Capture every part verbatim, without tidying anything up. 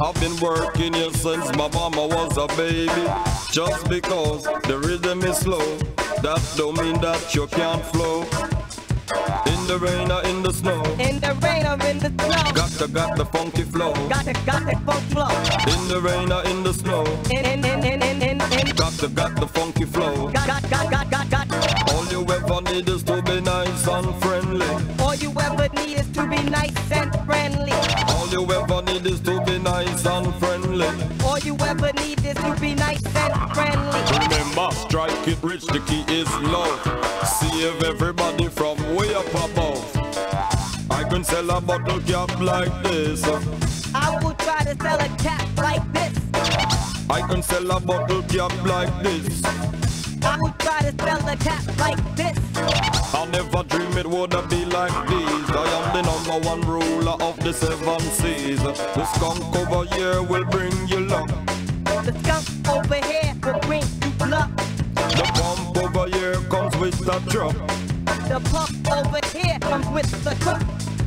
I've been working here since my mama was a baby. Just because the rhythm is slow, that don't mean that you can't flow. In the rain or in the snow, in the rain or in the snow, got to got the funky flow. got to got the funky flow. In the rain or in the snow, In in in in in in, in. got to got the funky flow. Got got got got got got. All you ever need is to be nice and friendly. All you ever need is to be nice and friendly. All you ever need is to be nice and friendly. All you ever need is to be nice and friendly. Remember, strike it rich, the key is love. Save everybody from way up above. I can sell a bottle cap like this. I will try to sell a cap like this. I can sell a bottle cap like this. I will try to sell a cap like this. I never dream it would be like this. I am the number one ruler of the seven seas. The skunk over here will bring you luck. The skunk over here will bring you luck. The pump over here comes with the truck. The pump over here comes with the truck.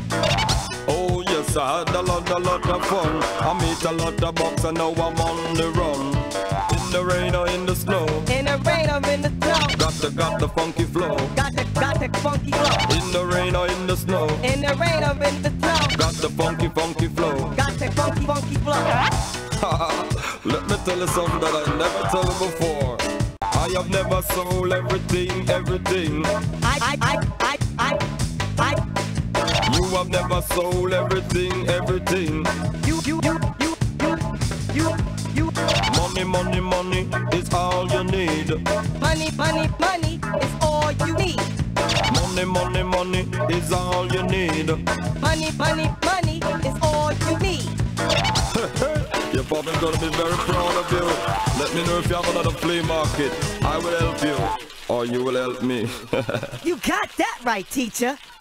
Oh yes, I had a lot, a lot of fun. I meet a lot of bucks and now I'm on the run. In the rain or in the snow, In the rain or in the snow, got the, got the funky flow. got the got the funky flow. In the rain or in the snow, In the rain or in the snow, got the funky, funky flow. got the funky funky flow. Let me tell you something that I never told you before. I have never sold everything, everything. I I I I I I. You have never sold everything, everything. You you you you you you you. Money, money, money is all you need. Money money money is all you need. Money, money, money is all you need. Money money money is all you need. Your father's gonna be very proud of you. Let me know if you have another flea market. I will help you, or you will help me. You got that right, teacher.